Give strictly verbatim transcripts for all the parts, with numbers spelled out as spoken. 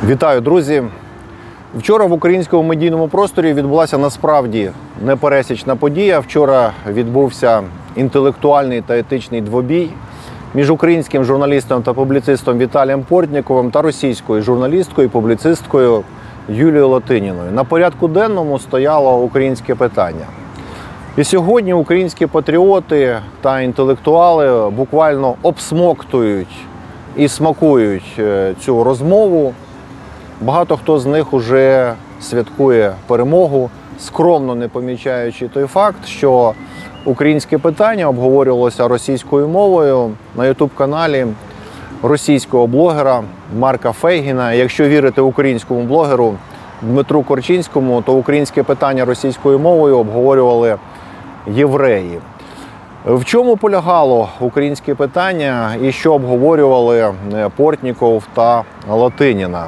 Вітаю, друзі! Вчора в українському медійному просторі відбулася насправді непересічна подія. Вчора відбувся інтелектуальний та етичний двобій між українським журналістом та публіцистом Віталієм Портніковим та російською журналісткою і публіцисткою Юлією Латиніною. На порядку денному стояло українське питання. І сьогодні українські патріоти та інтелектуали буквально обсмоктують і смакують цю розмову. Багато хто з них уже святкує перемогу, скромно не помічаючи той факт, що українське питання обговорювалося російською мовою на ютуб-каналі російського блогера Марка Фейгіна. Якщо вірити українському блогеру Дмитру Корчинському, то українське питання російською мовою обговорювали євреї. В чому полягало українське питання і що обговорювали Портніков та Латиніна?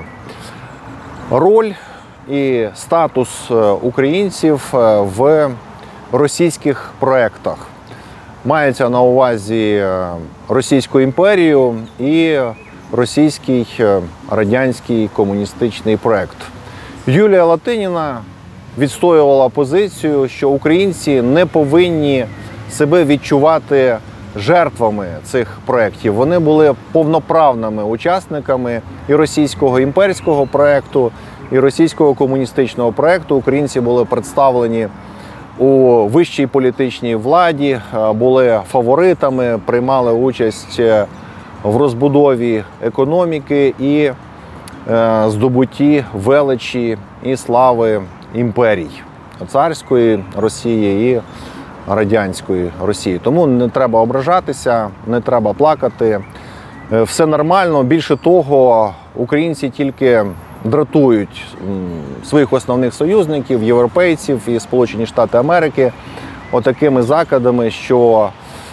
Роль і статус українців в російських проєктах. Мається на увазі Російську імперію і російський радянський комуністичний проєкт. Юлія Латиніна відстоювала позицію, що українці не повинні себе відчувати жертвами цих проєктів. Вони були повноправними учасниками і російського імперського проєкту, і російського комуністичного проєкту. Українці були представлені у вищій політичній владі, були фаворитами, приймали участь в розбудові економіки і здобутті величі і слави імперій царської Росії і радянської Росії. Тому не треба ображатися, не треба плакати. Все нормально. Більше того, українці тільки дратують своїх основних союзників, європейців і Сполучені Штати Америки отакими закидами, що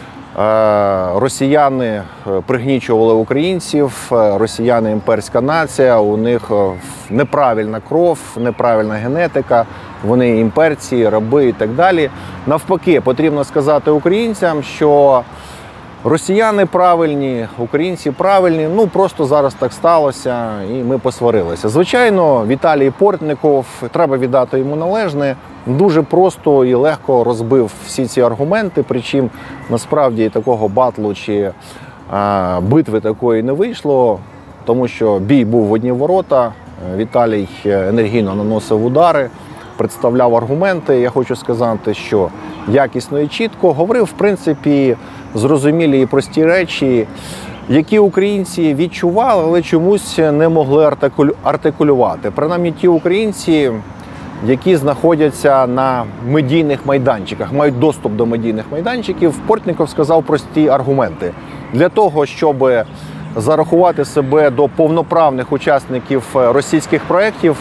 росіяни пригнічували українців, росіяни імперська нація, у них неправильна кров, неправильна генетика, вони імперці, раби і так далі. Навпаки, потрібно сказати українцям, що росіяни правильні, українці правильні, ну просто зараз так сталося і ми посварилися. Звичайно, Віталій Портніков, треба віддати йому належне, дуже просто і легко розбив всі ці аргументи, причому насправді такого батлу чи а, битви такої не вийшло, тому що бій був в одні ворота, Віталій енергійно наносив удари, представляв аргументи. Я хочу сказати, що якісно і чітко говорив, в принципі, зрозумілі і прості речі, які українці відчували, але чомусь не могли артикулювати. Принаймні ті українці, які знаходяться на медійних майданчиках, мають доступ до медійних майданчиків. Портніков сказав прості аргументи. Для того, щоб зарахувати себе до повноправних учасників російських проєктів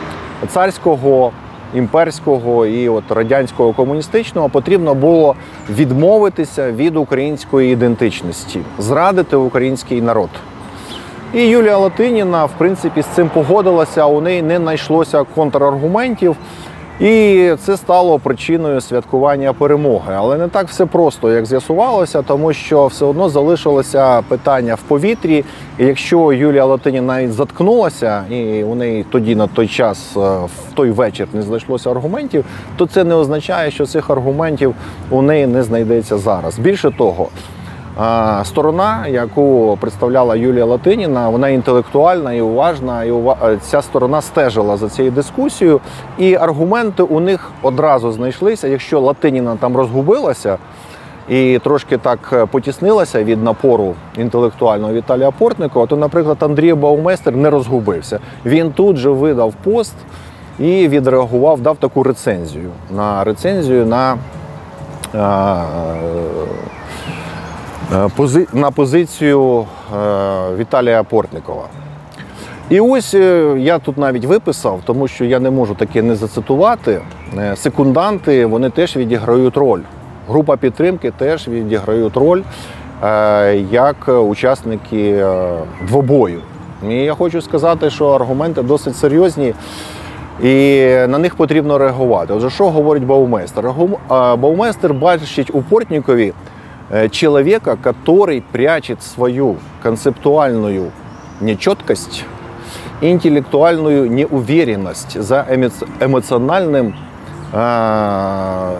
царського, імперського і от радянського комуністичного, потрібно було відмовитися від української ідентичності, зрадити український народ. І Юлія Латиніна, в принципі, з цим погодилася, у неї не знайшлося контраргументів, і це стало причиною святкування перемоги. Але не так все просто, як з'ясувалося, тому що все одно залишилося питання в повітрі. І якщо Юлія Латиніна навіть заткнулася, і у неї тоді на той час, в той вечір не знайшлося аргументів, то це не означає, що цих аргументів у неї не знайдеться зараз. Більше того, сторона, яку представляла Юлія Латиніна, вона інтелектуальна і уважна, і ця сторона стежила за цією дискусією, і аргументи у них одразу знайшлися. Якщо Латиніна там розгубилася і трошки так потіснилася від напору інтелектуального Віталія Портнікова, то, наприклад, Андрій Баумейстер не розгубився. Він тут же видав пост і відреагував, дав таку рецензію. На рецензію на на позицію Віталія Портнікова. І ось я тут навіть виписав, тому що я не можу таке не зацитувати, секунданти, вони теж відіграють роль. Група підтримки теж відіграють роль як учасники двобою. І я хочу сказати, що аргументи досить серйозні, і на них потрібно реагувати. Отже, що говорить Баумейстер? Баумейстер бачить у Портнікові человека, который прячет свою концептуальную нечеткость интеллектуальную неуверенность, за эмоциональным э,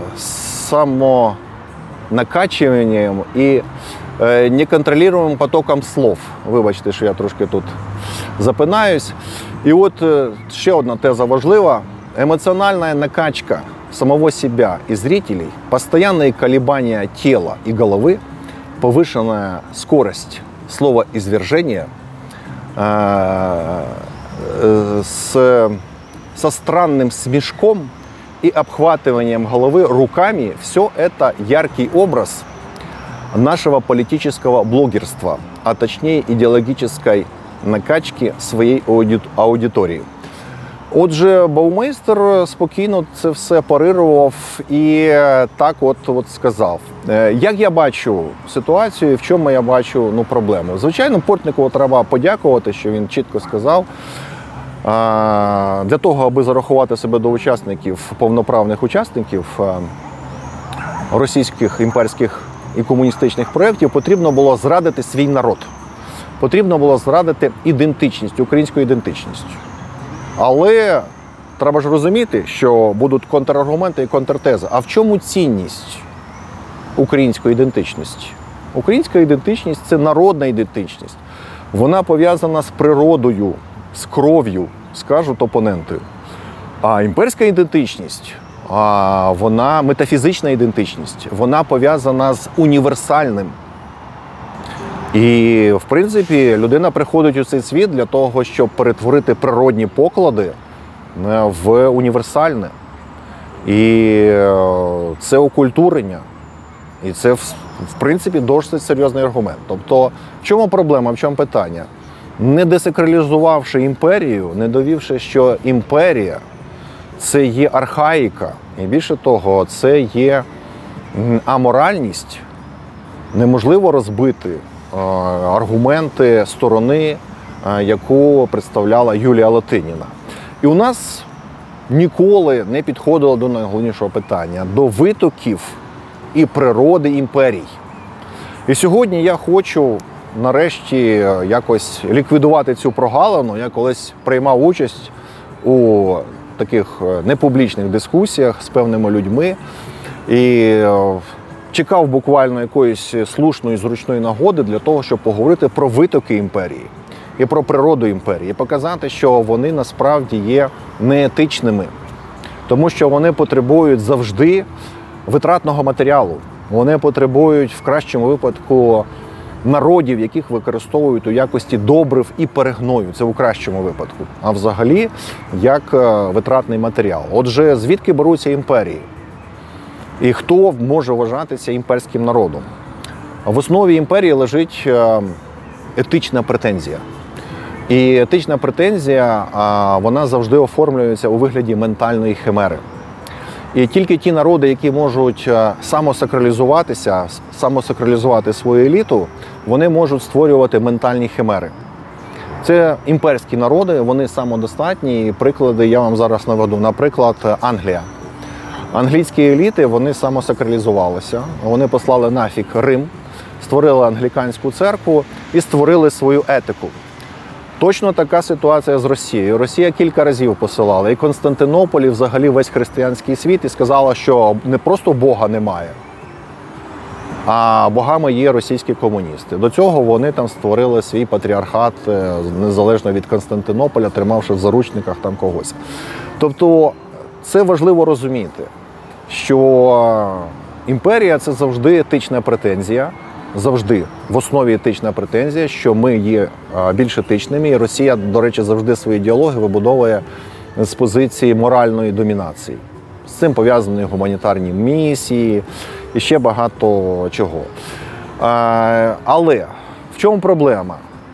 самонакачиванием и э, неконтролируемым потоком слов. Вибачте, що я трошки тут запинаюсь. І от е, ще одна теза важлива. Эмоциональная накачка самого себя и зрителей, постоянные колебания тела и головы, повышенная скорость словоизвержения э, э, с, со странным смешком и обхватыванием головы руками – все это яркий образ нашего политического блогерства, а точнее идеологической накачки своєї аудиторії. Отже, Баумейстер спокійно це все парирував і так от, от сказав. Як я бачу ситуацію і в чому я бачу ну, проблему? Звичайно, Портнікову треба подякувати, що він чітко сказав. Для того, аби зарахувати себе до учасників, повноправних учасників російських імперських і комуністичних проєктів, потрібно було зрадити свій народ. Потрібно було зрадити ідентичність, українську ідентичність. Але треба ж розуміти, що будуть контраргументи і контртези. А в чому цінність української ідентичності? Українська ідентичність – це народна ідентичність. Вона пов'язана з природою, з кров'ю, скажуть опоненти. А імперська ідентичність, а вона метафізична ідентичність, вона пов'язана з універсальним. І, в принципі, людина приходить у цей світ для того, щоб перетворити природні поклади в універсальне. І це окультурення. І це, в принципі, досить серйозний аргумент. Тобто, в чому проблема, в чому питання? Не десакралізувавши імперію, не довівши, що імперія – це є архаїка, і більше того, це є аморальність, неможливо розбити аргументи сторони, яку представляла Юлія Латиніна. І у нас ніколи не підходило до найголовнішого питання – до витоків і природи імперій. І сьогодні я хочу нарешті якось ліквідувати цю прогалину. Я колись приймав участь у таких непублічних дискусіях з певними людьми і чекав буквально якоїсь слушної, зручної нагоди для того, щоб поговорити про витоки імперії і про природу імперії. І показати, що вони насправді є неетичними. Тому що вони потребують завжди витратного матеріалу. Вони потребують в кращому випадку народів, яких використовують у якості добрив і перегною. Це у кращому випадку. А взагалі, як витратний матеріал. Отже, звідки беруться імперії? І хто може вважатися імперським народом? В основі імперії лежить етична претензія. І етична претензія, вона завжди оформлюється у вигляді ментальної химери. І тільки ті народи, які можуть самосакралізуватися, самосакралізувати свою еліту, вони можуть створювати ментальні химери. Це імперські народи, вони самодостатні, і приклади я вам зараз наведу. Наприклад, Англія. Англійські еліти, вони самосакралізувалися, вони послали нафіг Рим, створили англіканську церкву і створили свою етику. Точно така ситуація з Росією. Росія кілька разів посилала і Константинополь, і взагалі весь християнський світ, і сказала, що не просто Бога немає, а богами є російські комуністи. До цього вони там створили свій патріархат, незалежно від Константинополя, тримавши в заручниках там когось. Тобто це важливо розуміти, що імперія – це завжди етична претензія, завжди в основі етична претензія, що ми є більш етичними. І Росія, до речі, завжди свої діалоги вибудовує з позиції моральної домінації. З цим пов'язані гуманітарні місії і ще багато чого. Але в чому проблема?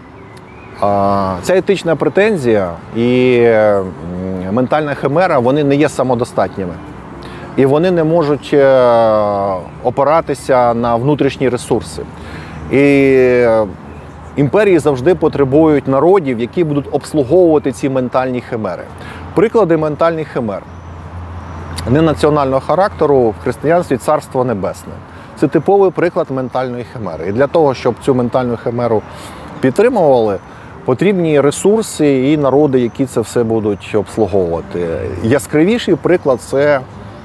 Ця етична претензія і ментальна химера, вони не є самодостатніми. І вони не можуть опиратися на внутрішні ресурси. І імперії завжди потребують народів, які будуть обслуговувати ці ментальні химери. Приклади ментальних химер. Ненаціонального характеру в християнстві Царство Небесне. Це типовий приклад ментальної химери. І для того, щоб цю ментальну химеру підтримували, потрібні ресурси і народи, які це все будуть обслуговувати. Яскравіший приклад – це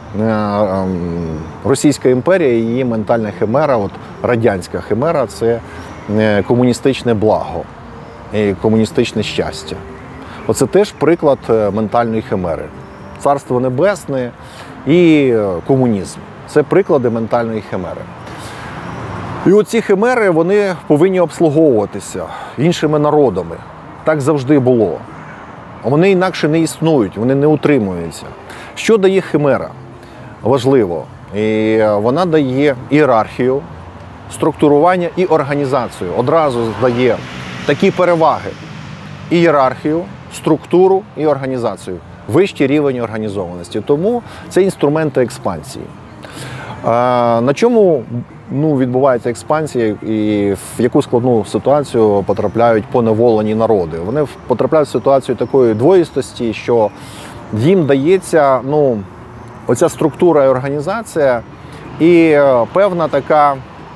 Російська імперія і її ментальна химера, от радянська химера – це комуністичне благо і комуністичне щастя. Оце теж приклад ментальної химери. Царство Небесне і комунізм – це приклади ментальної химери. І оці химери, вони повинні обслуговуватися іншими народами. Так завжди було. Вони інакше не існують, вони не утримуються. Що дає химера? Важливо. І вона дає ієрархію, структурування і організацію. Одразу дає такі переваги: ієрархію, структуру і організацію. Вищий рівень організованості. Тому це інструменти експансії. На чому ну, відбувається експансія і в яку складну ситуацію потрапляють поневолені народи? Вони потрапляють в ситуацію такої двоїстості, що їм дається ну, оця структура і організація і певна така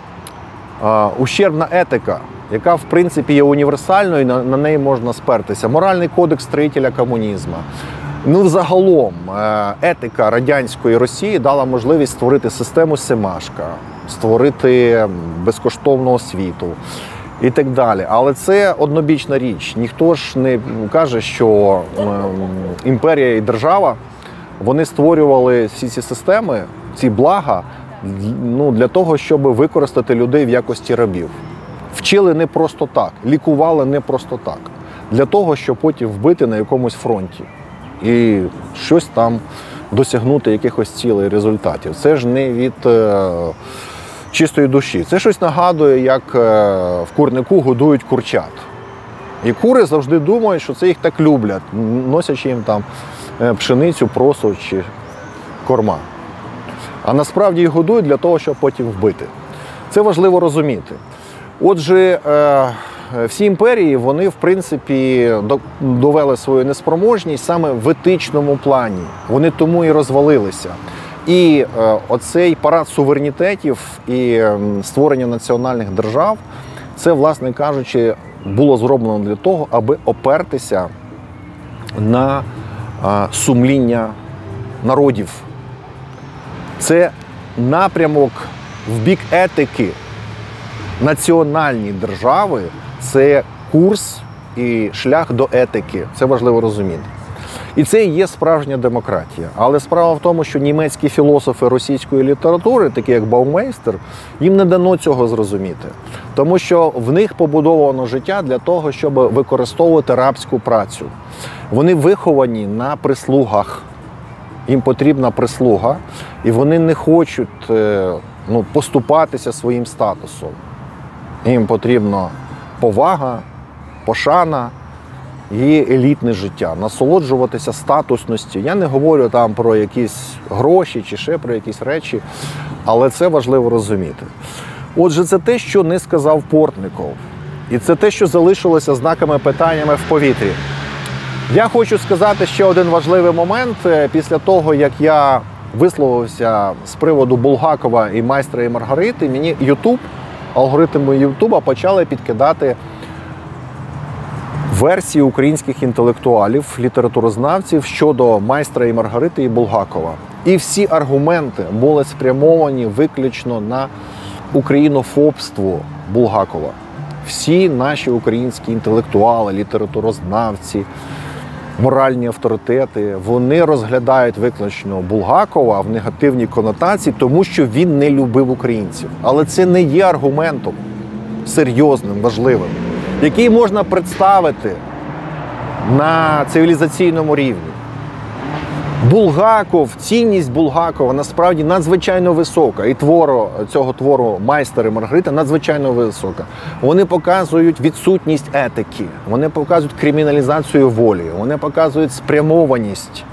а, ущербна етика, яка в принципі є універсальною, і на, на неї можна спертися. Моральний кодекс строїтеля комунізму. Ну, взагалом, етика радянської Росії дала можливість створити систему Семашка, створити безкоштовну освіту і так далі. Але це однобічна річ. Ніхто ж не каже, що імперія і держава, вони створювали всі ці системи, ці блага, ну, для того, щоб використати людей в якості рабів. Вчили не просто так, лікували не просто так. Для того, щоб потім вбити на якомусь фронті і щось там досягнути якихось цілей, результатів. Це ж не від е, чистої душі. Це щось нагадує, як е, в курнику годують курчат. І кури завжди думають, що це їх так люблять, носячи їм там пшеницю, просо чи корма. А насправді їх годують для того, щоб потім вбити. Це важливо розуміти. Отже, е, всі імперії, вони, в принципі, довели свою неспроможність саме в етичному плані. Вони тому і розвалилися. І е, оцей парад суверенітетів і е, створення національних держав, це, власне кажучи, було зроблено для того, аби опертися на е, сумління народів. Це напрямок в бік етики. Національні держави – це курс і шлях до етики. Це важливо розуміти. І це і є справжня демократія. Але справа в тому, що німецькі філософи російської літератури, такі як Баумейстер, їм не дано цього зрозуміти. Тому що в них побудовано життя для того, щоб використовувати рабську працю. Вони виховані на прислугах. Їм потрібна прислуга, і вони не хочуть ну, поступатися своїм статусом. Їм потрібна повага, пошана і елітне життя, насолоджуватися статусністю. Я не говорю там про якісь гроші чи ще про якісь речі, але це важливо розуміти. Отже, це те, що не сказав Портніков. І це те, що залишилося знаками питаннями в повітрі. Я хочу сказати ще один важливий момент. Після того, як я висловився з приводу Булгакова і Майстра і Маргарити, мені YouTube, алгоритми Ютуба почали підкидати версії українських інтелектуалів, літературознавців щодо Майстра і Маргарити і Булгакова. І всі аргументи були спрямовані виключно на українофобство Булгакова. Всі наші українські інтелектуали, літературознавці, моральні авторитети, вони розглядають виключно Булгакова в негативній конотації, тому що він не любив українців. Але це не є аргументом серйозним, важливим, який можна представити на цивілізаційному рівні. Булгаков, цінність Булгакова насправді надзвичайно висока. І твору, цього твору «Майстер і Маргарита» надзвичайно висока. Вони показують відсутність етики, вони показують криміналізацію волі, вони показують спрямованість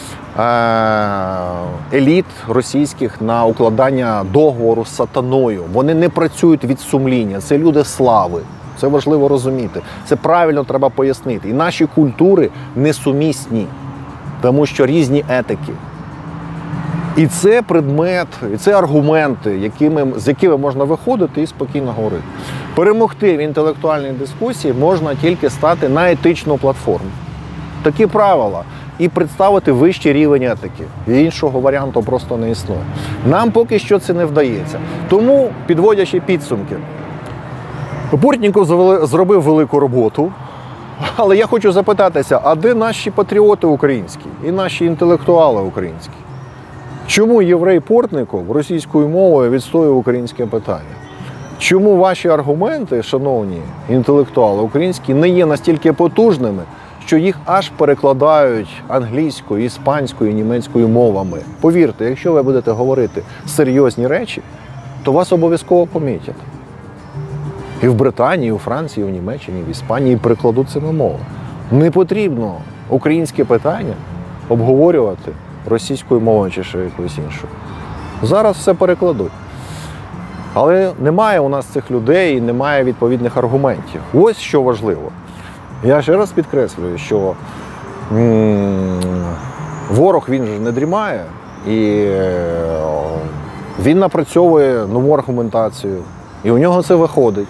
еліт російських на укладання договору з сатаною. Вони не працюють від сумління, це люди слави. Це важливо розуміти. Це правильно треба пояснити. І наші культури несумісні. Тому що різні етики. І це предмет, і це аргументи, якими, з якими можна виходити і спокійно говорити. Перемогти в інтелектуальній дискусії можна тільки стати на етичну платформу. Такі правила. І представити вищий рівень етики. Іншого варіанту просто не існує. Нам поки що це не вдається. Тому, підводячи підсумки, Портніков зробив велику роботу, але я хочу запитатися, а де наші патріоти українські і наші інтелектуали українські? Чому єврей Портніков російською мовою відстоює українське питання? Чому ваші аргументи, шановні інтелектуали українські, не є настільки потужними, що їх аж перекладають англійською, іспанською, німецькою мовами? Повірте, якщо ви будете говорити серйозні речі, то вас обов'язково помітять. І в Британії, і у Франції, і в Німеччині, і в Іспанії перекладуть цими мовами. Не потрібно українське питання обговорювати російською мовою чи ще якоюсь іншою. Зараз все перекладуть. Але немає у нас цих людей, немає відповідних аргументів. Ось що важливо. Я ще раз підкреслюю, що м- ворог, він же не дрімає, і він напрацьовує нову аргументацію, і у нього це виходить.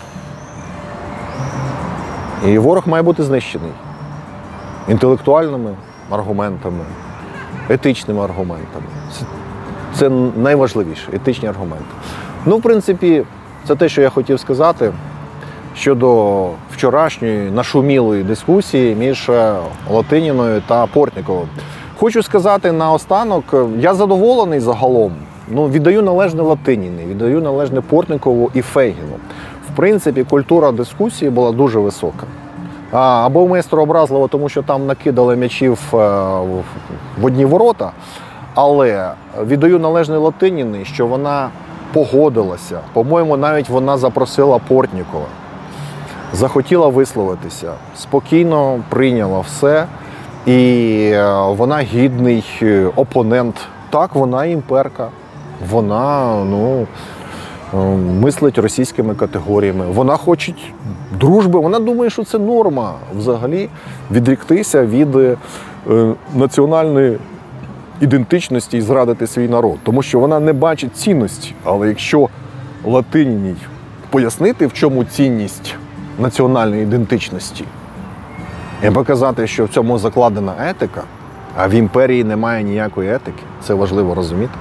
І ворог має бути знищений інтелектуальними аргументами, етичними аргументами. Це, це найважливіше, етичні аргументи. Ну, в принципі, це те, що я хотів сказати щодо вчорашньої нашумілої дискусії між Латиніною та Портніковим. Хочу сказати наостанок, я задоволений загалом. Ну, віддаю належне Латиніні, віддаю належне Портнікову і Фейгіну. В принципі, культура дискусії була дуже висока. Або майстро образливо, тому що там накидали м'ячів в одні ворота, але віддаю належне Латиніні, що вона погодилася. По-моєму, навіть вона запросила Портнікова, захотіла висловитися, спокійно прийняла все, і вона гідний опонент. Так, вона імперка, вона, ну, мислить російськими категоріями, вона хоче дружби, вона думає, що це норма взагалі відріктися від е, національної ідентичності і зрадити свій народ, тому що вона не бачить цінності. Але якщо Латиніній пояснити, в чому цінність національної ідентичності, і показати, що в цьому закладена етика, а в імперії немає ніякої етики, це важливо розуміти,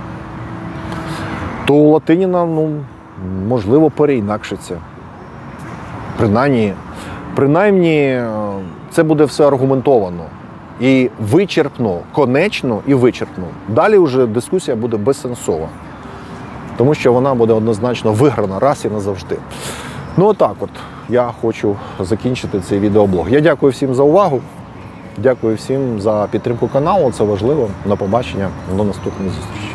то у Латиніна, ну, можливо, переінакшиться. Принаймні, принаймні, це буде все аргументовано. І вичерпно, конечно і вичерпно. Далі вже дискусія буде безсенсова. Тому що вона буде однозначно виграна раз і назавжди. Ну отак от я хочу закінчити цей відеоблог. Я дякую всім за увагу. Дякую всім за підтримку каналу. Це важливо. До побачення. До наступної зустрічі.